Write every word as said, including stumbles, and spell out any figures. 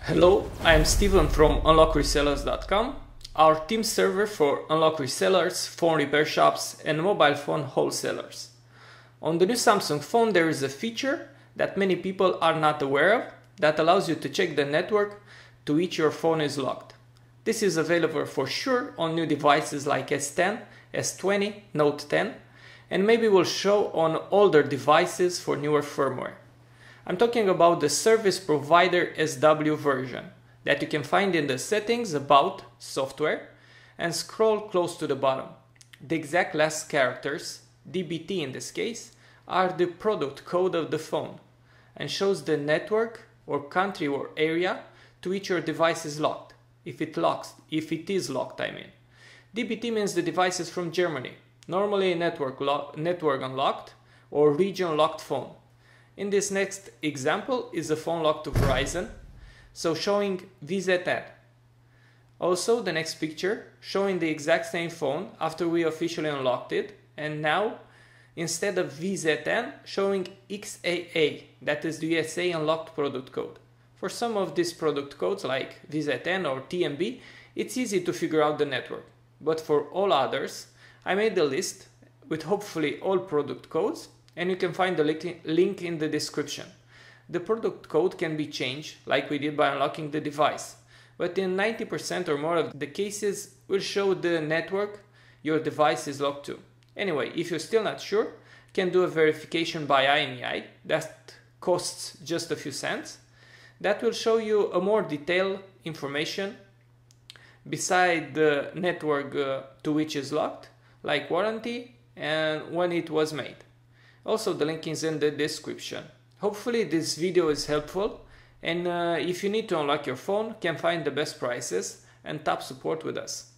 Hello, I am Steven from unlock resellers dot com, our team server for unlock resellers, phone repair shops and mobile phone wholesalers. On the new Samsung phone there is a feature that many people are not aware of that allows you to check the network to which your phone is locked. This is available for sure on new devices like S ten, S twenty, Note ten, and maybe will show on older devices for newer firmware. I'm talking about the Service Provider S W version that you can find in the settings about software and scroll close to the bottom. The exact last characters, D B T in this case, are the product code of the phone and shows the network or country or area to which your device is locked, if it locks, if it is locked I mean. D B T means the device is from Germany, normally a network, network unlocked or region locked phone. In this next example is a phone locked to Verizon, so showing V Z N. Also the next picture showing the exact same phone after we officially unlocked it, and now instead of V Z N showing X A A, that is the U S A unlocked product code. For some of these product codes like V Z N or T M B, it's easy to figure out the network, but for all others I made a list with hopefully all product codes, and you can find the link in the description. The product code can be changed like we did by unlocking the device, but in ninety percent or more of the cases will show the network your device is locked to. Anyway, if you're still not sure, you can do a verification by I M E I that costs just a few cents. That will show you a more detailed information beside the network uh, to which is locked, like warranty and when it was made. Also, the link is in the description. Hopefully this video is helpful, and uh, if you need to unlock your phone, you can find the best prices and top support with us.